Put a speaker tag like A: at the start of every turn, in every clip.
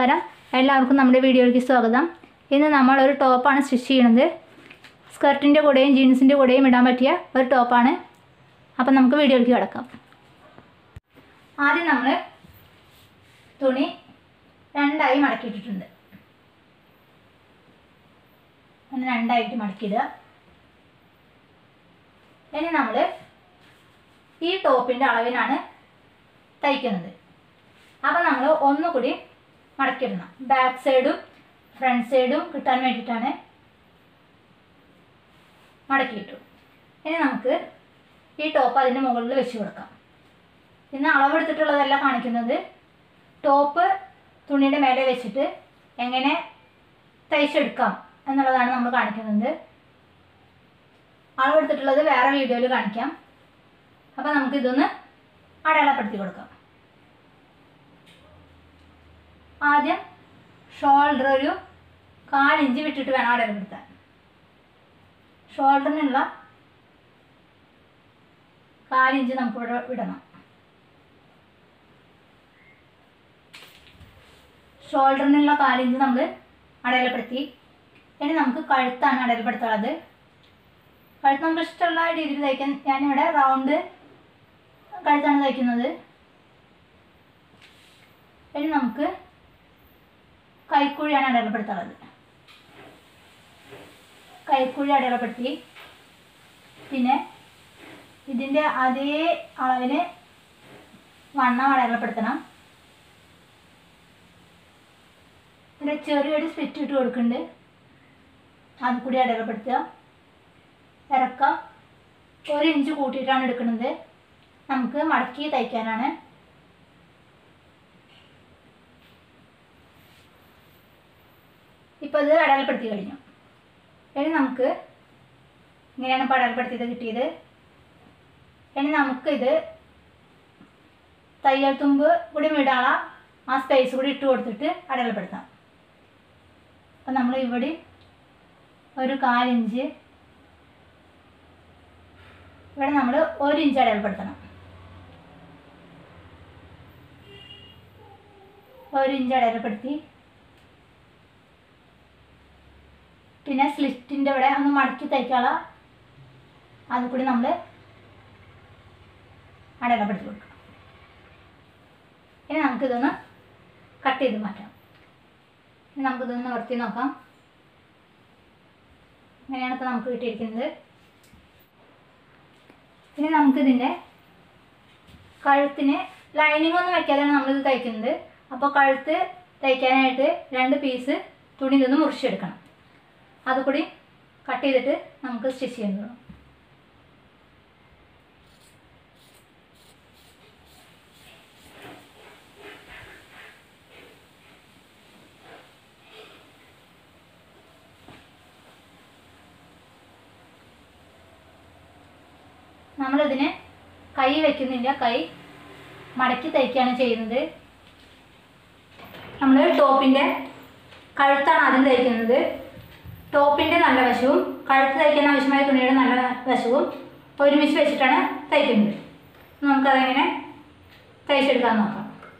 A: നമസ്കാരം, എല്ലാവർക്കും നമ്മുടെ വീഡിയോയിലേക്ക് സ്വാഗതം. ഇന്ന് നമ്മൾ ഒരു ടോപ്പാണ് സ്റ്റിച്ച് ചെയ്യുന്നത്. സ്കർട്ടിൻ്റെ കൂടെയും ജീൻസിൻ്റെ കൂടെയും ഇടാൻ പറ്റിയ ഒരു ടോപ്പാണ്. അപ്പം നമുക്ക് വീഡിയോയിലേക്ക് കിടക്കാം. ആദ്യം നമ്മൾ തുണി രണ്ടായി മടക്കിയിട്ടിട്ടുണ്ട്. അങ്ങനെ രണ്ടായിട്ട് മടക്കിയിടുക. ഇനി നമ്മൾ ഈ ടോപ്പിൻ്റെ അളവിനാണ് തയ്ക്കുന്നത്. അപ്പോൾ നമ്മൾ ഒന്നുകൂടി മടക്കിയിടണം. ബാക്ക് സൈഡും ഫ്രണ്ട് സൈഡും കിട്ടാൻ വേണ്ടിയിട്ടാണ് മടക്കിയിട്ടു. ഇനി നമുക്ക് ഈ ടോപ്പ് അതിൻ്റെ മുകളിൽ വെച്ച് കൊടുക്കാം. ഇന്ന് അളവെടുത്തിട്ടുള്ളതെല്ലാം കാണിക്കുന്നത് ടോപ്പ് തുണിയുടെ മേലെ വെച്ചിട്ട് എങ്ങനെ തയ്ച്ചെടുക്കാം എന്നുള്ളതാണ് നമ്മൾ കാണിക്കുന്നത്. അളവെടുത്തിട്ടുള്ളത് വേറെ വീഡിയോയിൽ കാണിക്കാം. അപ്പോൾ നമുക്കിതൊന്ന് അടയാളപ്പെടുത്തി കൊടുക്കാം. ആദ്യം ഷോൾഡർ ഒരു 1/4 ഇഞ്ച് വിട്ടിട്ട് വേണം അടയാളപ്പെടുത്താൻ. ഷോൾഡറിനുള്ള 1/4 ഇഞ്ച് നമുക്കിവിടെ വിടണം. ഷോൾഡറിനുള്ള 1/4 ഇഞ്ച് നമ്മൾ അടയാളപ്പെടുത്തി. ഇനി നമുക്ക് കഴുത്താണ് അടയാളപ്പെടുത്താനുള്ളത്. കഴുത്ത് നമുക്ക് ഇഷ്ടമുള്ള രീതിയിൽ തയ്ക്കാൻ ഞാനിവിടെ റൗണ്ട് കഴുത്താണ് തയ്ക്കുന്നത്. ഇനി നമുക്ക് കൈക്കുഴിയാണ് അടയാളപ്പെടുത്താനുള്ളത്. കൈക്കുഴി അടയാളപ്പെടുത്തി. പിന്നെ ഇതിൻ്റെ അതേ അളവിന് വണ്ണം അടയാളപ്പെടുത്തണം. പിന്നെ ചെറിയൊരു സ്ലിറ്റ് ഇട്ട് കൊടുക്കുന്നുണ്ട്, അത് കൂടി അടയാളപ്പെടുത്തുക. ഇറക്കം 1 ഇഞ്ച് കൂട്ടിയിട്ടാണ് എടുക്കുന്നത്. നമുക്ക് മടക്കി തയ്ക്കാനാണ്. ഇപ്പോൾ ഇത് അടയാളപ്പെടുത്തി കഴിഞ്ഞു. ഇനി നമുക്ക് ഇങ്ങനെയാണ് ഇപ്പോൾ അടയാളപ്പെടുത്തിയത് കിട്ടിയത്. ഇനി നമുക്കിത് തയ്യൽ തുമ്പ് കൂടി വിടാനുള്ള ആ സ്പേസ് കൂടി ഇട്ട് കൊടുത്തിട്ട് അടയാളപ്പെടുത്താം. അപ്പം നമ്മൾ ഇവിടെ ഒരു 1/4 ഇഞ്ച്, ഇവിടെ നമ്മൾ 1 ഇഞ്ച് അടയാളപ്പെടുത്തണം. 1 ഇഞ്ച് അടയാളപ്പെടുത്തി. പിന്നെ സ്ലിറ്റിൻ്റെ ഇവിടെ ഒന്ന് മടക്കി തയ്ക്കാനുള്ള അത് കൂടി നമ്മൾ അടയാളപ്പെടുത്തി കൊടുക്കണം. ഇനി നമുക്കിതൊന്ന് കട്ട് ചെയ്ത് മാറ്റാം. ഇനി നമുക്കിതൊന്ന് നിവർത്തി നോക്കാം. ഇങ്ങനെയാണ് ഇപ്പോൾ നമുക്ക് കിട്ടിയിരിക്കുന്നത്. ഇനി നമുക്കിതിൻ്റെ കഴുത്തിന് ലൈനിങ് ഒന്നും വയ്ക്കാതെയാണ് നമ്മളിത് തയ്ക്കുന്നത്. അപ്പോൾ കഴുത്ത് തയ്ക്കാനായിട്ട് 2 പീസ് തുണി നിന്ന് മുറിച്ചെടുക്കണം. അതുകൂടി കട്ട് ചെയ്തിട്ട് നമുക്ക് സ്റ്റിച്ച് ചെയ്യുന്നത്. നമ്മളിതിന് കൈ വയ്ക്കുന്നില്ല, കൈ മടക്കി തയ്ക്കുകയാണ് ചെയ്യുന്നത്. നമ്മൾ ടോപ്പിൻ്റെ കഴുത്താണ് ആദ്യം തയ്ക്കുന്നത്. ടോപ്പിൻ്റെ നല്ല വശവും കഴുത്ത് തയ്ക്കാൻ ആവശ്യമായ തുണിയുടെ നല്ല വശവും ഒരുമിച്ച് വെച്ചിട്ടാണ് തയ്ക്കുന്നത്. നമുക്കതെങ്ങനെ തയ്ച്ചെടുക്കാൻ നോക്കാം.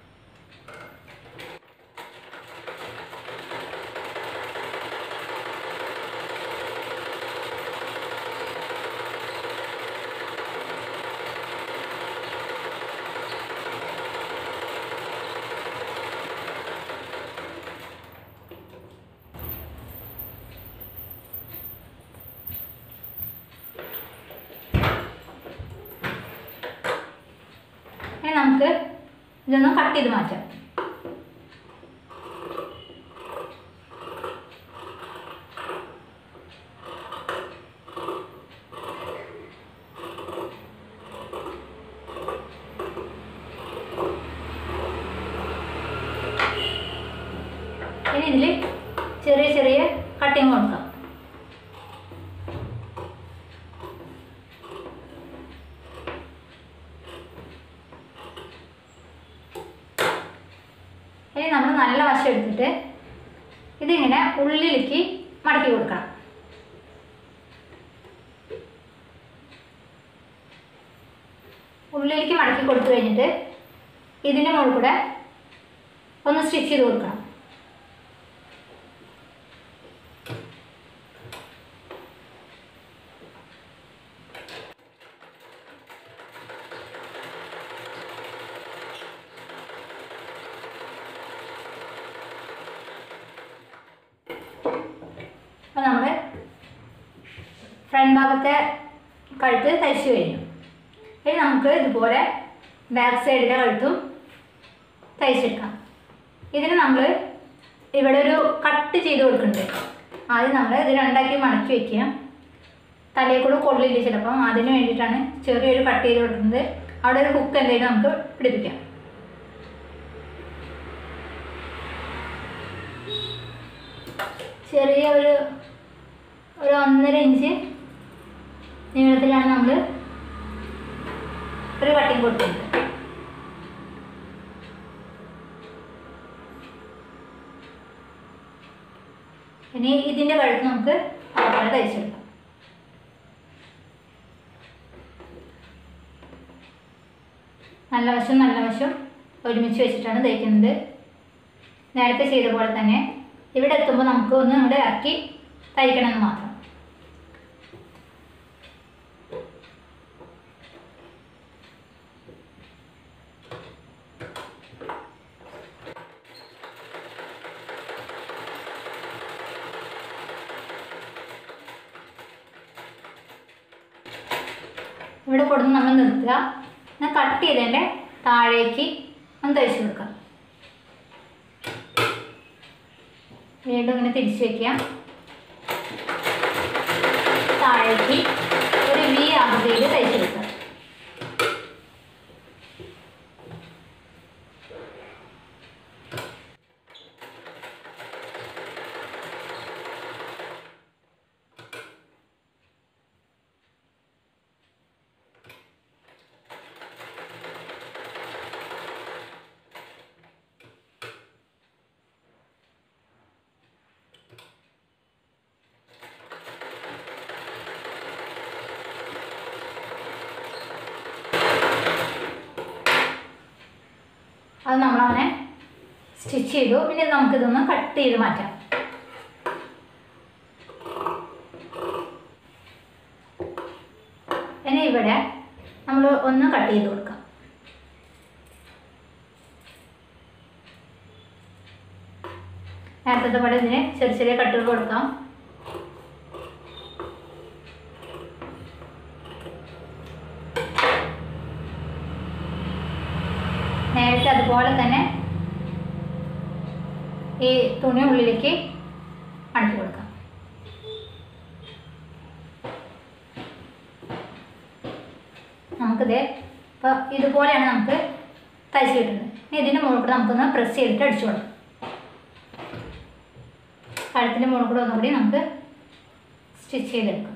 A: നമുക്ക് ഇതൊന്ന് കട്ട് ചെയ്ത് മാറ്റാം. ഇനി ഇതിൽ ചെറിയ ചെറിയ കട്ടിങ് കൊടുക്കാം. ഇനി നമ്മൾ നല്ല വശം എടുത്തിട്ട് ഇതിങ്ങനെ ഉള്ളിലേക്ക് മടക്കി കൊടുക്കണം. ഉള്ളിലേക്ക് മടക്കി കൊടുത്തു കഴിഞ്ഞിട്ട് ഇതിൻ്റെ മുകളിൽ കൂടെ ഒന്ന് സ്റ്റിച്ച് ചെയ്ത് കൊടുക്കണം. അപ്പോൾ നമ്മൾ ഫ്രണ്ട് ഭാഗത്തെ കഴുത്ത് തയ്ച്ചു കഴിഞ്ഞു. ഇനി നമുക്ക് ഇതുപോലെ ബാക്ക് സൈഡിലെ കഴുത്തും തയ്ച്ചെടുക്കാം. ഇതിന് നമ്മൾ ഇവിടെ ഒരു കട്ട് ചെയ്ത് കൊടുക്കുന്നുണ്ട്. ആദ്യം നമ്മൾ ഇത് രണ്ടാക്കി മടക്കി വയ്ക്കുക. തലയിൽ കൂടെ കൊള്ളില്ല ചിലപ്പം, അതിന് വേണ്ടിയിട്ടാണ് ചെറിയൊരു കട്ട് ചെയ്ത് കൊടുക്കുന്നത്. അവിടെ ഒരു ഹുക്ക് എന്തെങ്കിലും നമുക്ക് പിടിപ്പിക്കാം. ചെറിയ ഒരു 1.5 ഇഞ്ച് നീളത്തിലാണ് നമ്മൾ ഒരു കട്ടിങ് കൊടുക്കുന്നത്. ഇനി ഇതിൻ്റെ കഴുത്ത് നമുക്ക് അതുപോലെ തയ്ച്ചെടുക്കാം. നല്ല വശം ഒരുമിച്ച് വെച്ചിട്ടാണ് തയ്ക്കുന്നത്. നേരത്തെ ചെയ്ത പോലെ തന്നെ ഇവിടെ എത്തുമ്പോൾ നമുക്ക് ഒന്ന് ഇവിടെ ഇറക്കി തയ്ക്കണമെന്ന് മാത്രം. ഇവിടെ കൊടുന്ന് നമ്മൾ നിർത്തുക. എന്നാൽ കട്ട് ചെയ്തതിൻ്റെ താഴേക്ക് ഒന്ന് തയ്ച്ചു കൊടുക്കാം. വീണ്ടും ഇങ്ങനെ തിരിച്ചു വയ്ക്കുക. താഴേക്ക് ഒരു വി ആകൃതിയിൽ തയ്ച്ചെടുക്കുക. അത് നമ്മളങ്ങനെ സ്റ്റിച്ച് ചെയ്തു. പിന്നെ നമുക്കിതൊന്ന് കട്ട് ചെയ്ത് മാറ്റാം. ഇനി ഇവിടെ നമ്മൾ ഒന്ന് കട്ട് ചെയ്ത് കൊടുക്കാം. നേരത്തെ പോലെ ഇതിന് ചെറിയ കട്ടുകൾ കൊടുക്കാം. നേരത്തെ അതുപോലെ തന്നെ ഈ തുണി ഉള്ളിലേക്ക് അടച്ചു കൊടുക്കാം. നമുക്കിത് ഇപ്പോൾ ഇതുപോലെയാണ് നമുക്ക് തയ്ച്ച് കിട്ടുന്നത്. ഇനി ഇതിൻ്റെ മുകളിൽ കൂടെ നമുക്കൊന്ന് പ്രസ് ചെയ്തിട്ട് അടിച്ചു കൊടുക്കാം. കഴുത്തിൻ്റെ മുകളിൽ കൂടെ ഒന്നുകൂടി നമുക്ക് സ്റ്റിച്ച് ചെയ്തെടുക്കാം.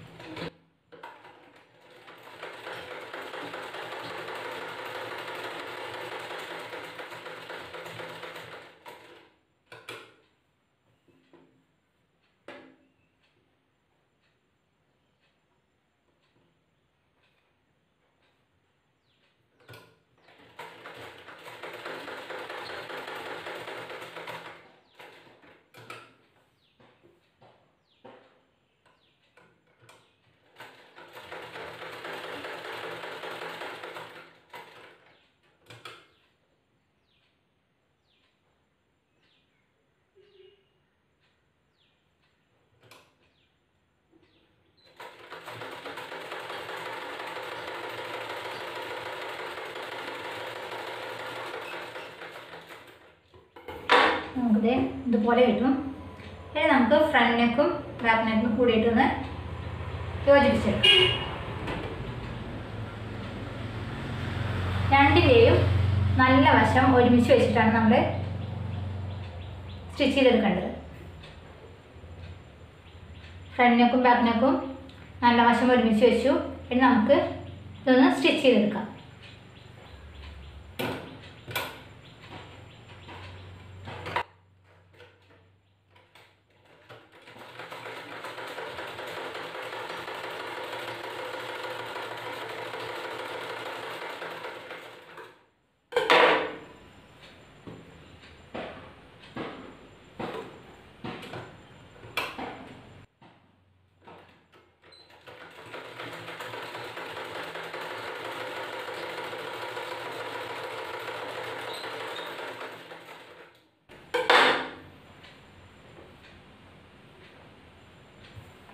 A: നമുക്കിത് ഇതുപോലെ കിട്ടും. ഇനി നമുക്ക് ഫ്രണ്ട് നെക്കും ബാക്ക് നെക്കും കൂടിയിട്ടൊന്ന് യോജിപ്പിച്ചെടുക്കാം. രണ്ടിലെയും നല്ല വശം ഒരുമിച്ച് വെച്ചിട്ടാണ് നമ്മൾ സ്റ്റിച്ച് ചെയ്തെടുക്കേണ്ടത്. ഫ്രണ്ട് നെക്കും ബാക്ക് നെക്കും നല്ല വശം ഒരുമിച്ച് വെച്ചു. ഇനി നമുക്ക് ഇതൊന്ന് സ്റ്റിച്ച് ചെയ്തെടുക്കാം.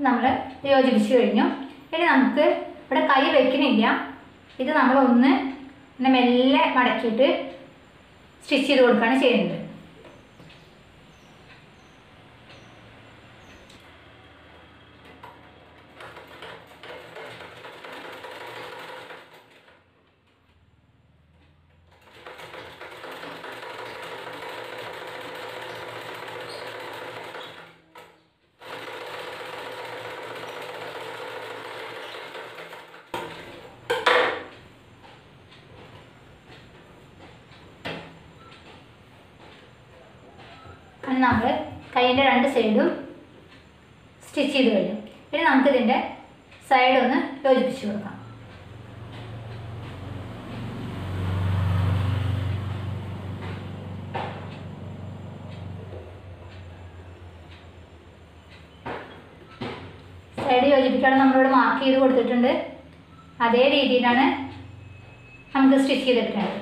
A: നമ്മൾ യോജിപ്പിച്ച് കഴിഞ്ഞു. ഇനി നമുക്ക് ഇവിടെ കൈ വയ്ക്കുന്നില്ല, ഇത് നമ്മളൊന്ന് ഇങ്ങനെ മെല്ലെ മടക്കിയിട്ട് സ്റ്റിച്ച് ചെയ്ത് കൊടുക്കുകയാണ് ചെയ്യുന്നത്. നമ്മൾ കൈയിൻ്റെ രണ്ട് സൈഡും സ്റ്റിച്ച് ചെയ്ത് കഴിഞ്ഞു. ഇനി നമുക്കിതിൻ്റെ സൈഡൊന്ന് യോജിപ്പിച്ച് കൊടുക്കാം. സൈഡ് യോജിപ്പിക്കാൻ നമ്മളിവിടെ മാർക്ക് ചെയ്ത് കൊടുത്തിട്ടുണ്ട്. അതേ രീതിയിലാണ് നമുക്ക് സ്റ്റിച്ച് ചെയ്തെടുക്കേണ്ടത്.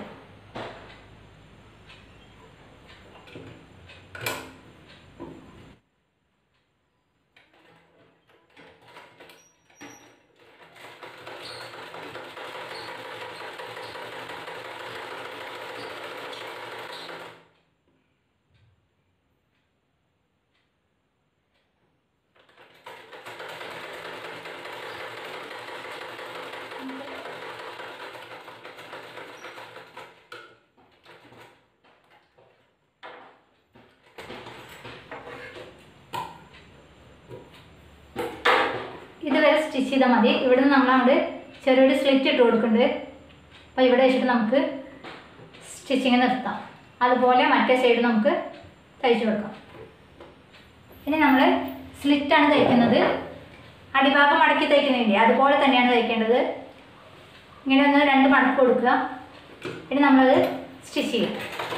A: ഇതുവരെ സ്റ്റിച്ച് ചെയ്താൽ മതി. ഇവിടെ നിന്ന് നമ്മളങ്ങോട്ട് ചെറിയൊരു സ്ലിറ്റ് ഇട്ട് കൊടുക്കുന്നുണ്ട്. അപ്പോൾ ഇവിടെ വെച്ചിട്ട് നമുക്ക് സ്റ്റിച്ചിങ് നിർത്താം. അതുപോലെ മറ്റേ സൈഡ് നമുക്ക് തയ്ച്ചു കൊടുക്കാം. ഇനി നമ്മൾ സ്ലിറ്റാണ് തയ്ക്കുന്നത്. അടിഭാഗം മടക്കി തയ്ക്കുന്നില്ലേ, അതുപോലെ തന്നെയാണ് തയ്ക്കേണ്ടത്. ഇങ്ങനെ ഒന്ന് രണ്ട് മടക്ക് കൊടുക്കുക. ഇനി നമ്മളത് സ്റ്റിച്ച് ചെയ്യും.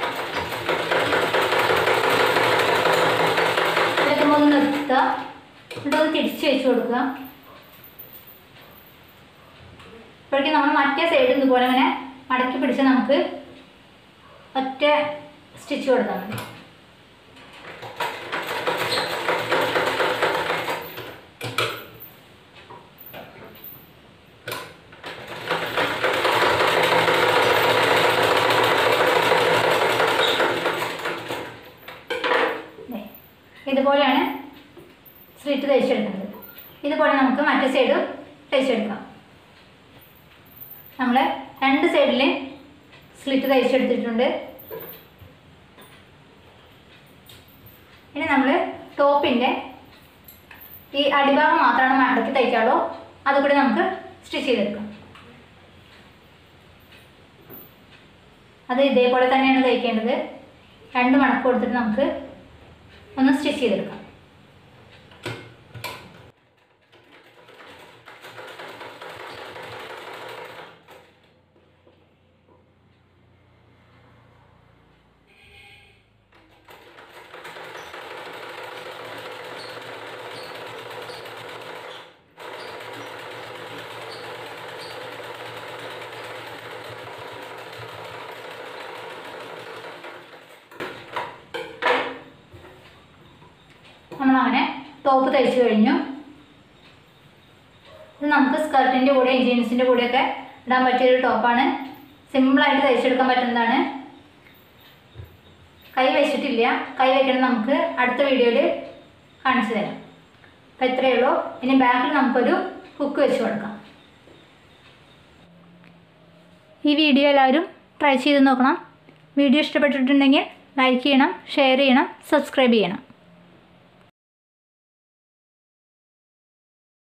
A: ഇതൊക്കെ ഒന്ന് നിർത്തുക, എന്നിട്ടൊന്ന് തിരിച്ച് വെച്ച് കൊടുക്കുക. ഇപ്പോഴേക്കും നമ്മൾ മറ്റേ സൈഡ് ഇതുപോലെ ഇങ്ങനെ മടക്കി പിടിച്ച് നമുക്ക് ഒറ്റ സ്റ്റിച്ച് കൊടുത്താൽ മതി. ഇതുപോലെയാണ് സ്ലിറ്റ് തയ്ച്ചെടുക്കുന്നത്. ഇതുപോലെ നമുക്ക് മറ്റേ സൈഡും തയ്ച്ചെടുക്കാം. നമ്മൾ രണ്ട് സൈഡിൽ സ്ലിറ്റ് തയ്ച്ചെടുത്തിട്ടുണ്ട്. ഇനി നമ്മൾ ടോപ്പിൻ്റെ ഈ അടിഭാഗം മാത്രമാണ് മടക്കി തയ്ക്കാവുള്ളൂ. അതുകൂടി നമുക്ക് സ്റ്റിച്ച് ചെയ്തെടുക്കാം. അത് ഇതേപോലെ തന്നെയാണ് തയ്ക്കേണ്ടത്. രണ്ട് മടക്ക് കൊടുത്തിട്ട് നമുക്ക് ഒന്ന് സ്റ്റിച്ച് ചെയ്തെടുക്കാം. നമ്മളങ്ങനെ ടോപ്പ് തയ്ച്ചു കഴിഞ്ഞു. ഇത് നമുക്ക് സ്കർട്ടിൻ്റെ കൂടെയും ജീൻസിൻ്റെ കൂടെയൊക്കെ ഇടാൻ പറ്റിയൊരു ടോപ്പാണ്. സിമ്പിളായിട്ട് തയ്ച്ചെടുക്കാൻ പറ്റുന്നതാണ്. കൈ വെച്ചിട്ടില്ല, കൈ വയ്ക്കണം നമുക്ക് അടുത്ത വീഡിയോയിൽ കാണിച്ചു തരാം. അപ്പോൾ ഇത്രയേ ഉള്ളൂ. ഇനി ബാക്കിൽ നമുക്കൊരു ഹുക്ക് വെച്ച് കൊടുക്കാം. ഈ വീഡിയോ എല്ലാവരും ട്രൈ ചെയ്ത് നോക്കണം. വീഡിയോ ഇഷ്ടപ്പെട്ടിട്ടുണ്ടെങ്കിൽ ലൈക്ക് ചെയ്യണം, ഷെയർ ചെയ്യണം, സബ്സ്ക്രൈബ് ചെയ്യണം.